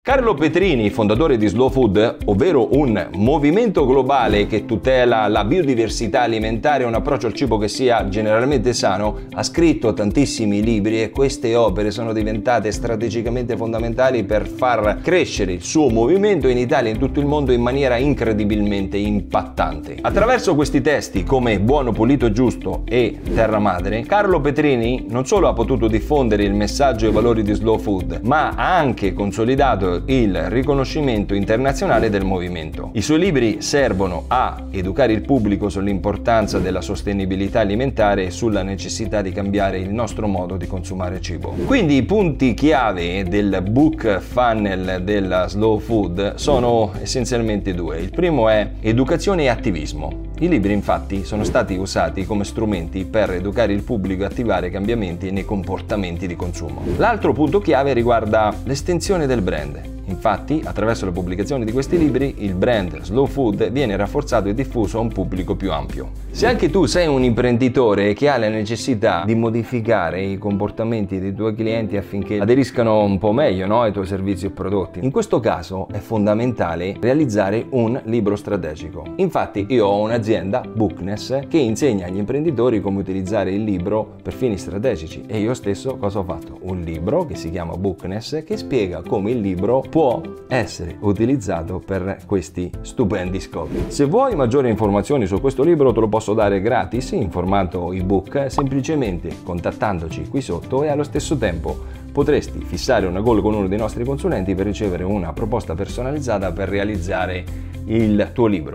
Carlo Petrini, fondatore di Slow Food, ovvero un movimento globale che tutela la biodiversità alimentare e un approccio al cibo che sia generalmente sano, ha scritto tantissimi libri e queste opere sono diventate strategicamente fondamentali per far crescere il suo movimento in Italia e in tutto il mondo in maniera incredibilmente impattante. Attraverso questi testi come Buono, Pulito, Giusto e Terra Madre, Carlo Petrini non solo ha potuto diffondere il messaggio e i valori di Slow Food, ma ha anche consolidato il riconoscimento internazionale del movimento. I suoi libri servono a educare il pubblico sull'importanza della sostenibilità alimentare e sulla necessità di cambiare il nostro modo di consumare cibo. Quindi i punti chiave del book funnel della Slow Food sono essenzialmente due. Il primo è educazione e attivismo. I libri infatti sono stati usati come strumenti per educare il pubblico e attivare cambiamenti nei comportamenti di consumo. L'altro punto chiave riguarda l'estensione del brand. Infatti, attraverso la pubblicazione di questi libri, il brand Slow Food viene rafforzato e diffuso a un pubblico più ampio. Se anche tu sei un imprenditore che ha la necessità di modificare i comportamenti dei tuoi clienti affinché aderiscano un po' meglio, ai tuoi servizi o prodotti, in questo caso è fondamentale realizzare un libro strategico. Infatti, io ho un'azienda, Bookness, che insegna agli imprenditori come utilizzare il libro per fini strategici e io stesso cosa ho fatto? Un libro che si chiama Bookness che spiega come il libro può essere utilizzato per questi stupendi scopi. Se vuoi maggiori informazioni su questo libro te lo posso dare gratis in formato ebook semplicemente contattandoci qui sotto e allo stesso tempo potresti fissare una call con uno dei nostri consulenti per ricevere una proposta personalizzata per realizzare il tuo libro.